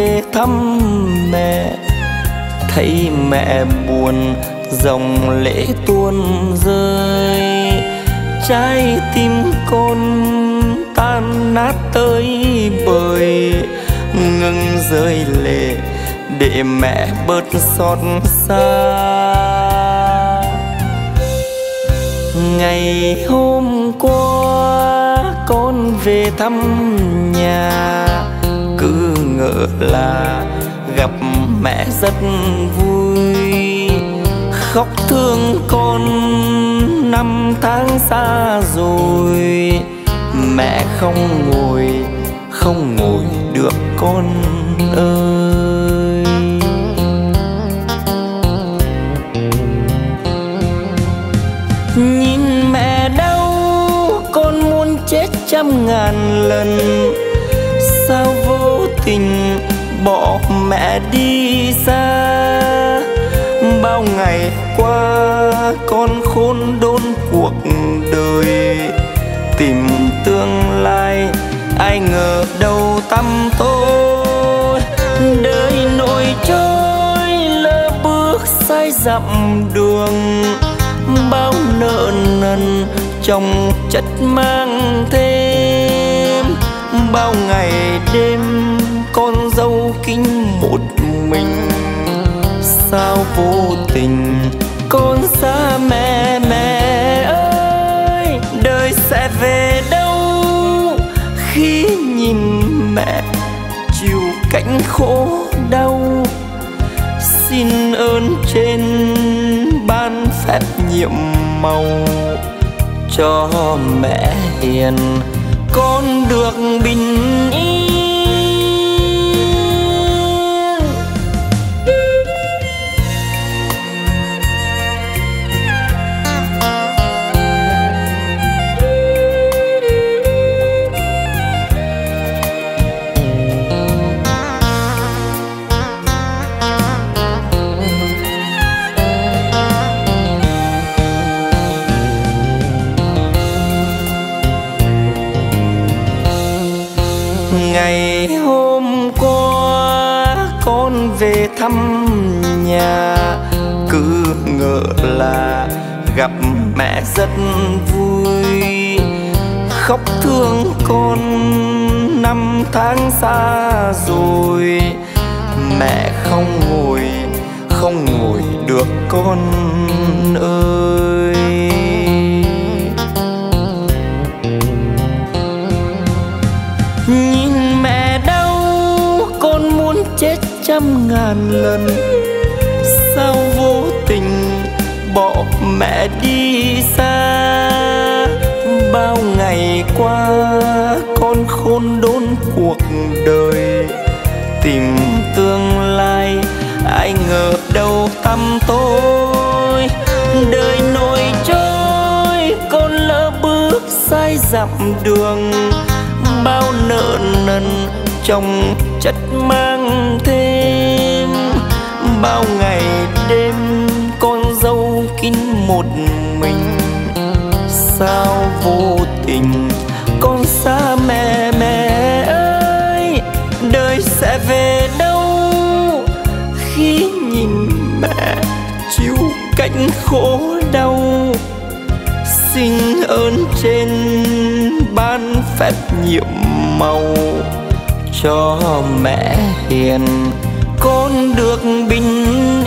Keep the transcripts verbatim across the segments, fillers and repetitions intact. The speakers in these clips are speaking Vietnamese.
về thăm mẹ, thấy mẹ buồn dòng lệ tuôn rơi, trái tim con tan nát tới bời, ngừng rơi lệ để mẹ bớt xót xa. Ngày hôm qua con về thăm nhà, cứ ngỡ là gặp mẹ rất vui, khóc thương con năm tháng xa rồi, mẹ không ngồi không ngồi được con ơi. Nhìn mẹ đau con muốn chết trăm ngàn lần, sao vô tình bỏ mẹ đi xa. Bao ngày qua con khôn đốn cuộc đời, tìm tương lai ai ngờ đâu tăm tối. Đời nổi trôi lỡ bước sai dặm đường, bao nợ nần trong chất mang thêm. Bao ngày đêm con dâu kính một mình, sao vô tình con xa mẹ. Mẹ ơi đời sẽ về đâu khi nhìn mẹ chịu cảnh khổ đau. Xin ơn trên ban phép nhiệm màu, cho mẹ hiền con được bình yên. Ngày hôm qua con về thăm nhà, cứ ngỡ là gặp mẹ rất vui, khóc thương con năm tháng xa rồi, mẹ không ngồi không ngồi được con ơi. Nhìn mẹ đau con muốn chết trăm ngàn lần, sao vô tình bỏ mẹ đi xa. Bao ngày qua con khôn đốn cuộc đời, tìm tương lai ai ngờ đâu tăm tối. Đời nổi trôi con lỡ bước sai dặm đường, bao nợ nần trong chất mang thêm. Bao ngày đêm con dâu kín một mình, sao vô tình con xa mẹ. Mẹ ơi đời sẽ về đâu khi nhìn mẹ chịu cảnh khổ đau. Xin ơn trên ban phép nhiệm màu, cho mẹ hiền con được bình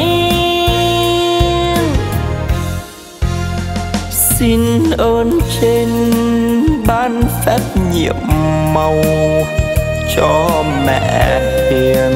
yên. Xin ơn trên ban phép nhiệm màu, cho mẹ hiền